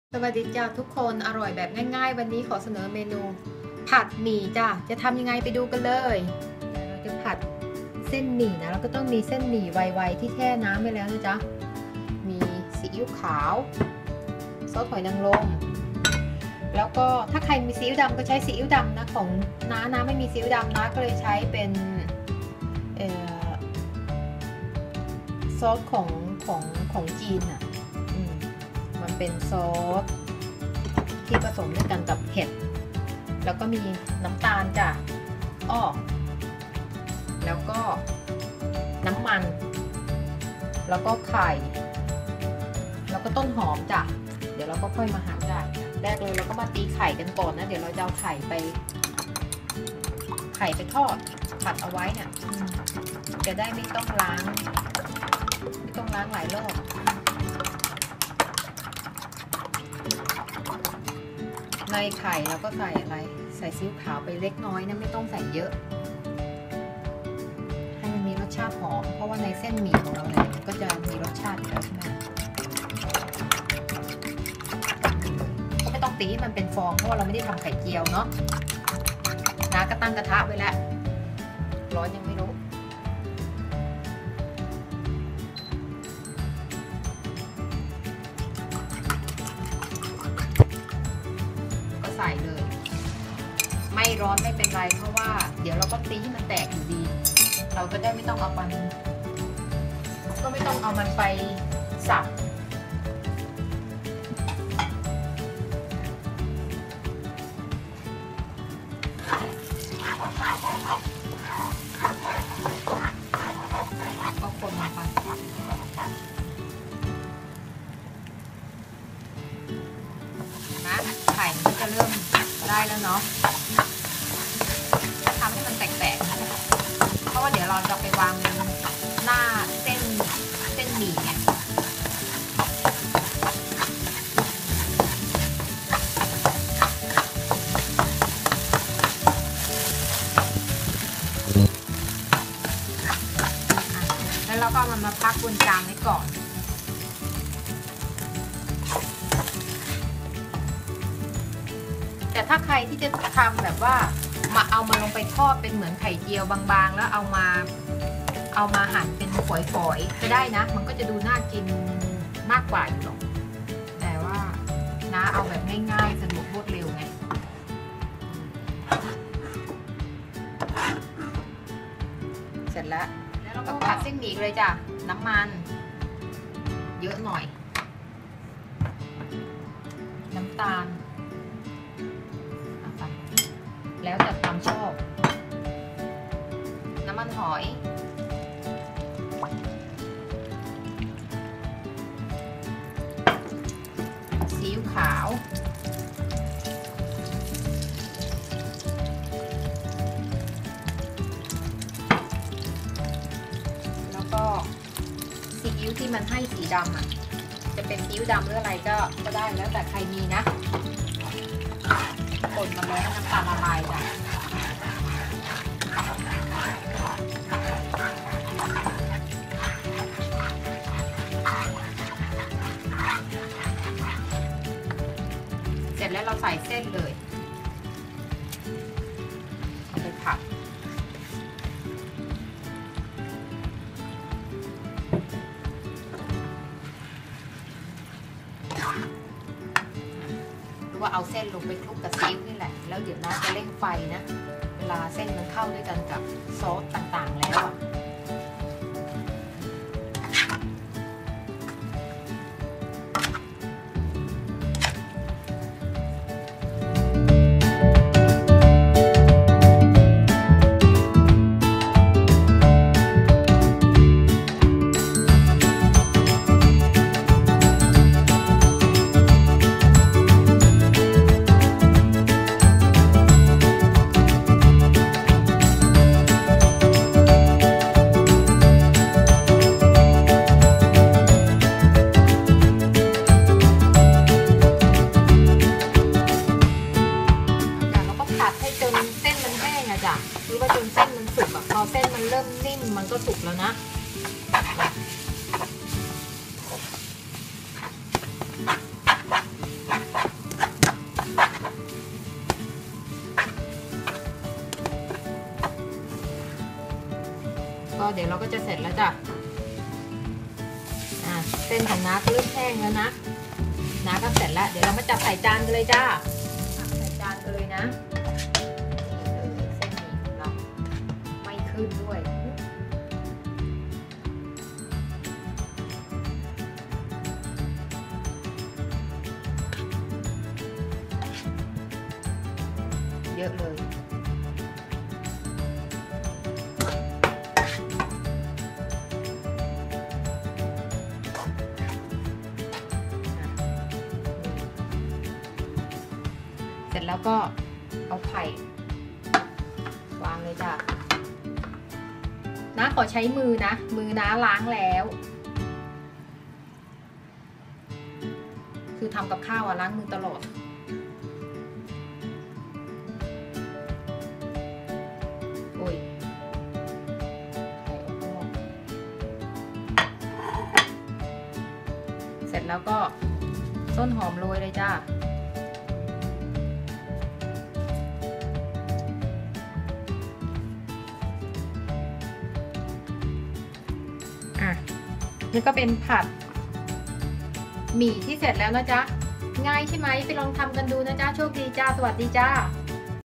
สวัสดีจ้าทุกคนอร่อยแบบง่ายๆวันนี้ขอเสนอเมนูผัดหมี่จ้าจะทำยังไงไปดูกันเลยเราจะผัดเส้นหมี่นะเราก็ต้องมีเส้นหมี่ไวๆที่แช่น้ำไปแล้วนะจ๊ะมีซีอิ๊วขาวซอสหอยนางรมแล้วก็ถ้าใครมีซีอิ๊วดำก็ใช้ซีอิ๊วดำนะของน้าไม่มีซีอิ๊วดำนะก็เลยใช้เป็นซอสของจีนอ่ะมันเป็นซอสที่ผสมด้วยกันกับเห็ดแล้วก็มีน้ำตาลจ้ะอ้อแล้วก็น้ำมันแล้วก็ไข่แล้วก็ต้นหอมจ้ะเดี๋ยวเราก็ค่อยมาหั่นจ้ะแรกเลยเราก็มาตีไข่กันก่อนนะเดี๋ยวเราจะเอาไข่ไปทอดผัดเอาไว้เนี่ยจะได้ไม่ต้องล้างหลายรอบในไข่เราก็ใส่อะไรใส่ซีอิ๊วขาวไปเล็กน้อยนะไม่ต้องใส่เยอะให้มันมีรสชาติหอมเพราะว่าในเส้นหมี่ของเราเนี่ยก็จะมีรสชาติอยู่แล้วใช่ไหมก็ไม่ต้องตีให้มันเป็นฟองเพราะว่าเราไม่ได้ทำไข่เจียวเนาะน้าก็ตั้งกระทะไว้แล้วร้อนยังไม่รู้ใส่เลยไม่ร้อนไม่เป็นไรเพราะว่าเดี๋ยวเราก็ตีให้มันแตกอยู่ดีเราก็ได้ไม่ต้องเอามันไปสับก็คนลงไปนะไข่มันจะเริ่มได้แล้วเนาะทำให้มันแตกๆเพราะว่าเดี๋ยวเราจะไปวางหน้าเส้นหมี่เนี่ยแล้วเราก็มันมาพักบนจานไว้ก่อนแต่ถ้าใครที่จะทำแบบว่าเอามาลงไปทอดเป็นเหมือนไข่เจียวบางๆแล้วเอามาหั่นเป็นฝอยๆก็ได้นะมันก็จะดูน่ากินมากกว่าอยู่หรอกแต่ว่าน้าเอาแบบง่ายๆสะดวกรวดเร็วไงเสร็จแล้วเราก็ผัดเส้นหมี่เลยจ้ะน้ำมันเยอะหน่อยน้ำตาลแล้วแต่ความชอบน้ำมันหอยซีอิ๊วขาวแล้วก็ซีอิ๊วที่มันให้สีดำอ่ะจะเป็นซีอิ๊วดำหรืออะไรก็ได้แล้วแต่ใครมีนะคนมาแล้วน้ำตาลละลายจ้ะเสร็จแล้วเราใส่เส้นเลยเอาไปผัดว่าเอาเส้นลงไปคลุกกับซีอิ๊วนี่แหละแล้วเดี๋ยวน้าจะเร่งไฟนะเวลาเส้นมันเข้าด้วยกันกับซอสต่างๆแล้วอ่ะดี๋ยวเราก็จะเสร็จแล้วจ้ะเส้นของน้าก็เริ่มแห้งแล้วนะน้าก็เสร็จแล้วเดี๋ยวเรามาจับใส่จานกันเลยจ้าใส่จานกันเลยนะเส้นนี้เราไม่ขึ้นด้วยเยอะเลยเสร็จแล้วก็เอาไข่วางเลยจ้ะน้าขอใช้มือนะมือน้าล้างแล้วคือทำกับข้าวล้างมือตลอดโอ้ยไข่ออกข้างนอกเสร็จแล้วก็ต้นหอมโรยเลยจ้านี่ก็เป็นผัดหมี่ที่เสร็จแล้วนะจ๊ะง่ายใช่ไหมไปลองทำกันดูนะจ๊ะโชคดีจ้าสวัสดีจ้า